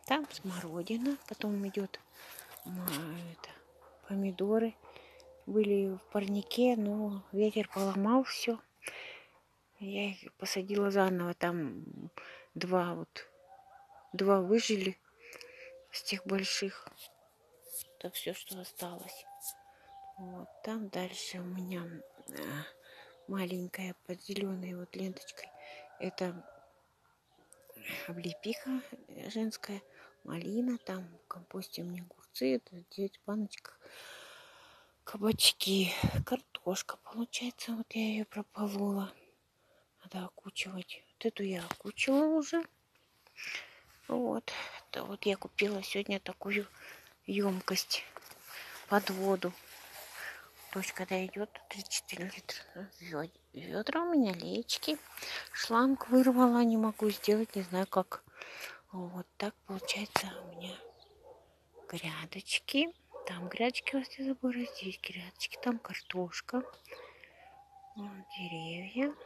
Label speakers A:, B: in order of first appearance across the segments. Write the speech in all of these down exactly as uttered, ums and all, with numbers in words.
A: Там смородина, потом идет это, помидоры. Были в парнике, но ветер поломал все. Я их посадила заново. Там два вот, два выжили с тех больших. Это все, что осталось. Вот там дальше у меня маленькая под зеленой вот ленточкой. Это облепиха женская, малина. Там в компосте у меня огурцы. Это девять баночек. Кабачки, картошка получается. Вот я ее прополола. Надо окучивать. Вот эту я окучила уже. Вот. Это вот я купила сегодня такую емкость под воду. То есть, когда идет тридцать четыре литра. Ведра у меня, леечки. Шланг вырвала, не могу сделать, не знаю как. Вот так получается у меня грядочки. Там грядочки возле забора, здесь грядочки, там картошка. Вон деревья.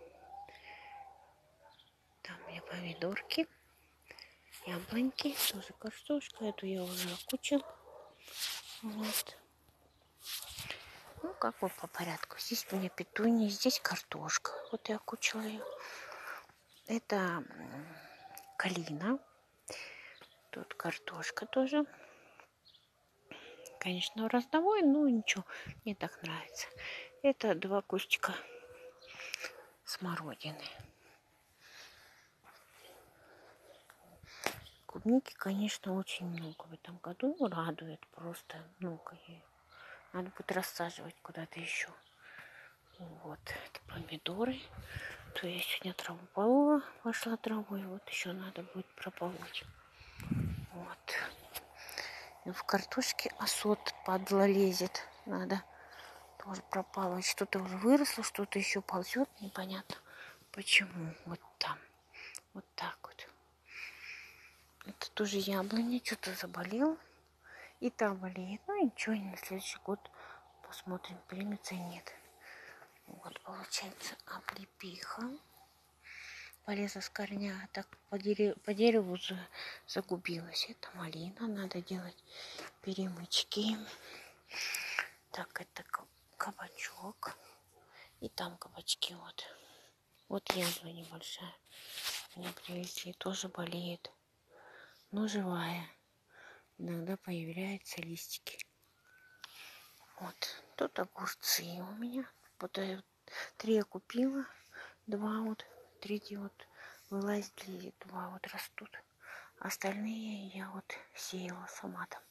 A: Там у меня помидорки. Яблоньки, тоже картошка. Эту я уже окучила. Вот. Ну, как бы по порядку. Здесь у меня петуния, здесь картошка. Вот я окучила ее. Это калина. Тут картошка тоже. Конечно, раздовой, но ничего, мне так нравится. Это два кустика смородины. Клубники, конечно, очень много в этом году. Радует просто много. Надо будет рассаживать куда-то еще. Вот, это помидоры. То я сегодня траву полола, пошла травой. Вот еще надо будет прополоть. Вот. И в картошке осот падла лезет. Надо тоже прополоть. Что-то уже выросло, что-то еще ползет. Непонятно почему. Вот там. Вот так вот. Это тоже яблоня. Что-то заболел. И там болеет. Ну ничего, на следующий год посмотрим, примется и нет. Вот получается облепиха. Полезла с корня, так по дереву, по дереву за, загубилась. Это малина, надо делать перемычки. Так, это кабачок. И там кабачки вот. Вот яблоня большая. Мне привезли, тоже болеет. Но живая. Иногда появляются листики. Вот. Тут огурцы у меня. Вот три я купила. Два вот. Третий вот вылазили. Два вот растут. Остальные я вот сеяла сама там.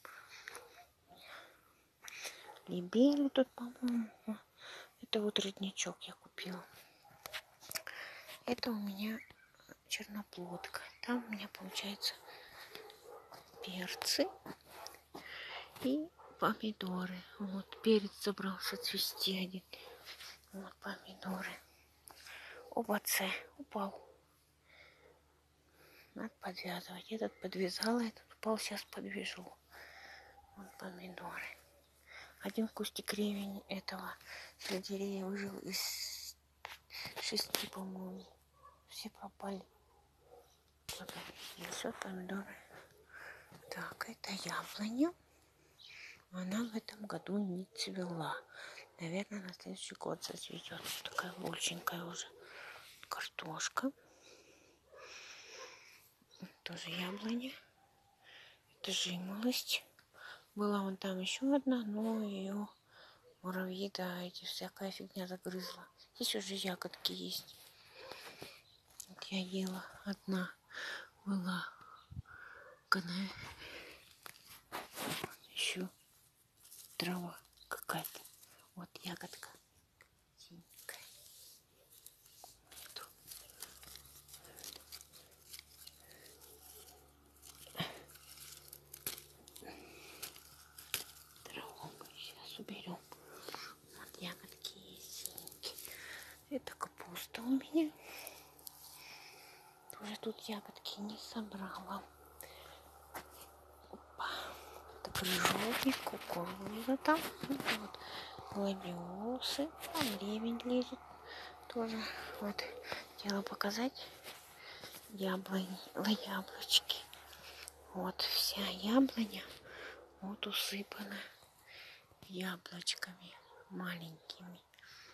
A: Либели тут, по-моему. Это вот родничок я купила. Это у меня черноплодка. Там у меня получается перцы и помидоры. Вот перец собрался цвести один. Вот помидоры. Оба-це упал. Надо подвязывать. Этот подвязала, этот упал. Сейчас подвяжу. Вот помидоры. Один кустик ревень этого сельдерея выжил из шести, по-моему. Все пропали. Вот все помидоры. Так, это яблоня. Она в этом году не цвела. Наверное, на следующий год зацветет. Такая большенькая уже. Картошка. Тоже яблоня. Это жимолость. Была вон там еще одна, но ее муравьи, да, эти всякая фигня загрызла. Здесь уже ягодки есть. Вот я ела одна. Была. Когда еще трава какая-то. Вот ягодка. Синенькая. Траву мы сейчас уберем. Вот ягодки есть синенькие. Это капуста у меня. Тоже тут ягодки не собрала. Опа. Это крыжовник, кукуруза там. Вот гладиолусы. Там ревень лезет. Тоже вот хотела показать яблони, яблочки. Вот вся яблоня вот усыпана яблочками маленькими.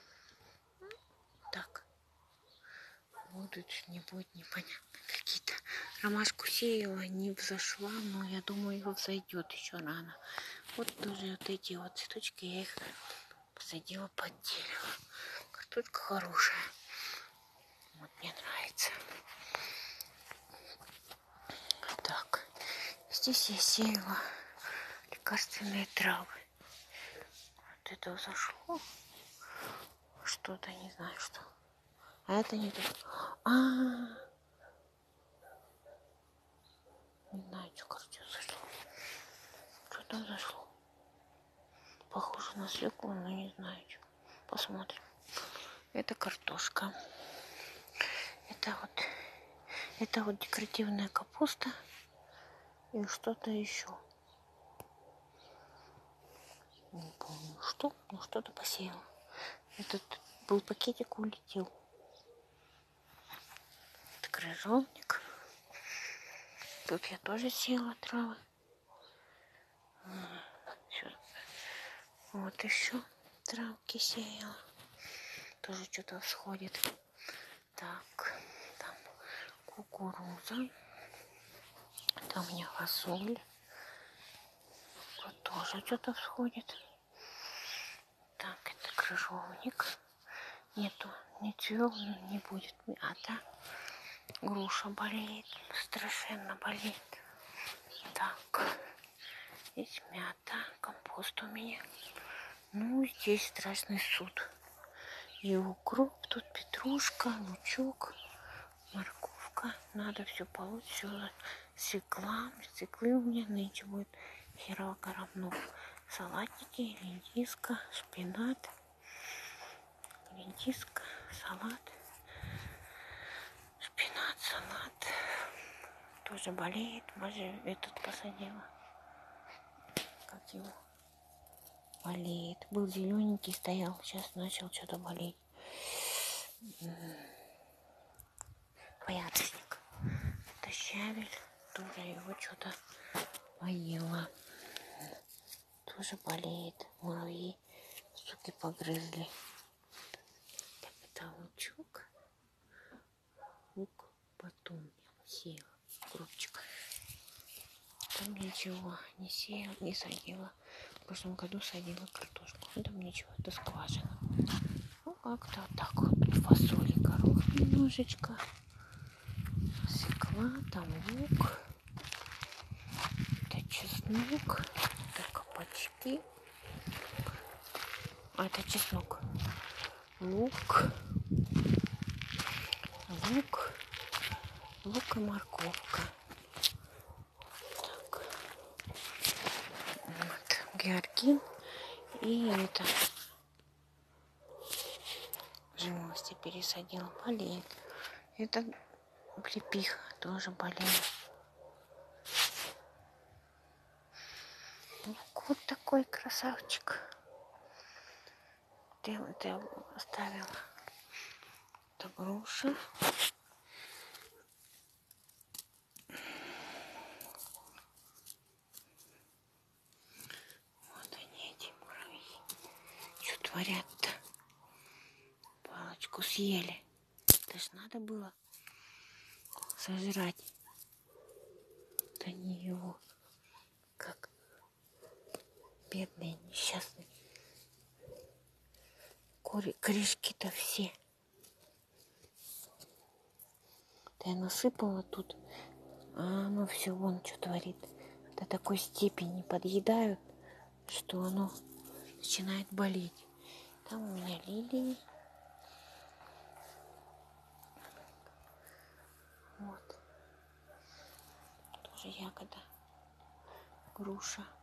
A: Так. Будут, не будет, непонятно. Какие-то. Ромашку сеяла, не взошла, но я думаю, его взойдет еще рано. Вот тоже вот эти вот цветочки, я их посадила под дерево. Картошка хорошая. Вот мне нравится. Так, здесь я сеяла лекарственные травы. Вот это взошло. Что-то, не знаю что. А это не то. А, -а, -а. Не знаю, что, короче, зашло. Что там зашло? Похоже на свеклу, но не знаю, что. Посмотрим. Это картошка. Это вот, это вот декоративная капуста и что-то еще. Не помню что, но что-то посеяла. Этот был пакетик, улетел. Это крыжовник. Тут я тоже сеяла травы. Вот еще травки сеяла. Тоже что-то всходит. Так, там кукуруза. Там у меня фасоль. Тут тоже что-то всходит. Так, это крыжовник. Нету, не цвел, не будет мята. Груша болеет, страшенно болеет. Так, здесь мята, компост у меня. Ну, здесь страшный суд. И укроп, тут петрушка, лучок, морковка. Надо все полоть, все свекла. Свеклы у меня нынче будет херово коробнув. Салатики, редиска, шпинат. Редиска, салат. Шпинат, салат. Тоже болеет. Боже, этот посадила. Как его? Болеет. Был зелененький, стоял. Сейчас начал что-то болеть. Боярышник. Это щавель. Тоже его что-то поела. Тоже болеет. Муравьи, суки, погрызли. Так, это лучок. Лук потом сеяла. Крупчик. Там ничего не сеяла, не садила. В прошлом году садила картошку. Там ничего, это скважина. Ну, как-то вот так вот. Фасоли, горох немножечко. Свекла, там лук. Это чеснок. Это кабачки. А, это чеснок. Лук. Лук. Лук и морковка. Так. Вот. Георгин. И это... Жимолости пересадила. Болеет. Это облепиха тоже болеет. Вот такой красавчик. Ты, ты оставила. Это груша. Вот они, эти муравьи. Что творят-то? Палочку съели. Это ж надо было сожрать. Вот они его. Как бедные, несчастные. Корешки-то все. Да я насыпала тут. А оно все вон что творит. До такой степени подъедают, что оно начинает болеть. Там у меня лилии. Вот. Тоже ягода. Груша.